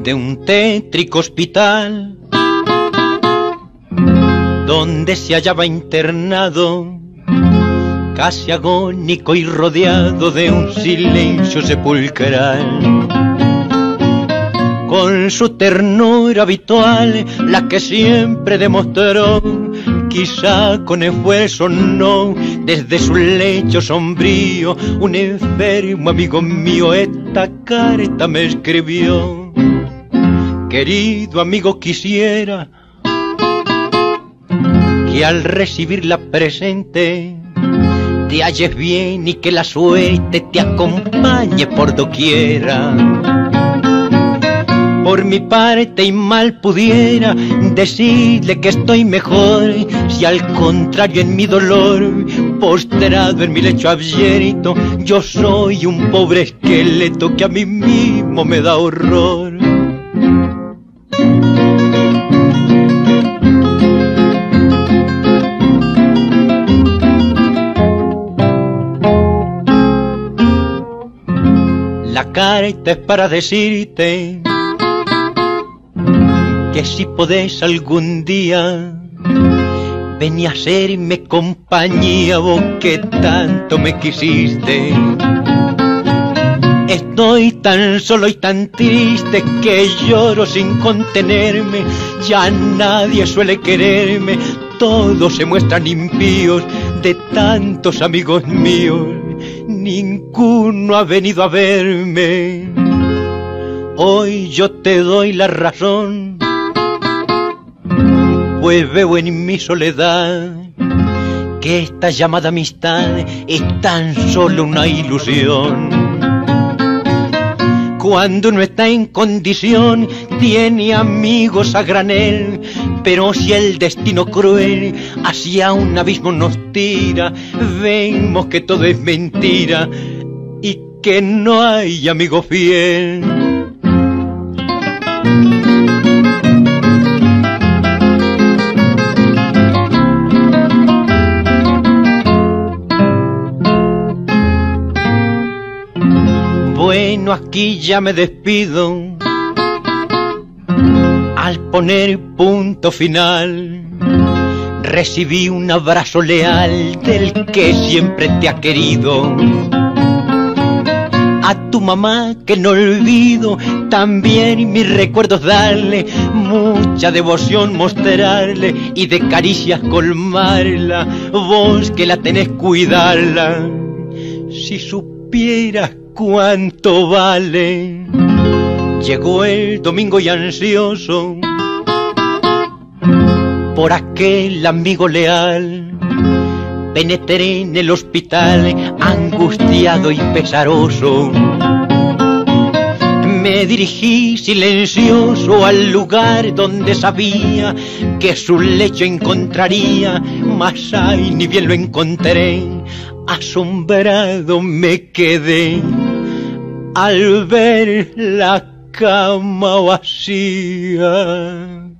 de un tétrico hospital donde se hallaba internado, casi agónico y rodeado de un silencio sepulcral. Con su ternura habitual, la que siempre demostró, quizá con esfuerzo no, desde su lecho sombrío, un enfermo amigo mío esta carta me escribió. Querido amigo, quisiera que al recibir la presente te halles bien y que la suerte te acompañe por doquiera. Por mi parte y mal pudiera decirle que estoy mejor, si al contrario en mi dolor, postrado en mi lecho abyerto, yo soy un pobre esqueleto que a mí mismo me da horror. La carta es para decirte que si podés algún día ven a hacerme compañía, vos que tanto me quisiste. Estoy tan solo y tan triste que lloro sin contenerme, ya nadie suele quererme, todos se muestran impíos, de tantos amigos míos, ninguno ha venido a verme. Hoy yo te doy la razón, pues veo en mi soledad que esta llamada amistad es tan solo una ilusión. Cuando uno está en condición tiene amigos a granel, pero si el destino cruel hacia un abismo nos tira, vemos que todo es mentira y que no hay amigo fiel. Bueno, aquí ya me despido al poner punto final. Recibí un abrazo leal del que siempre te ha querido. A tu mamá que no olvido, también mis recuerdos darle, mucha devoción mostrarle y de caricias colmarla, vos que la tenés cuidarla. Si supieras cuánto vale. Llegó el domingo y ansioso por aquel amigo leal, penetré en el hospital angustiado y pesaroso. Me dirigí silencioso al lugar donde sabía que su lecho encontraría, mas ay, ni bien lo encontré, asombrado me quedé al ver la cama vacía.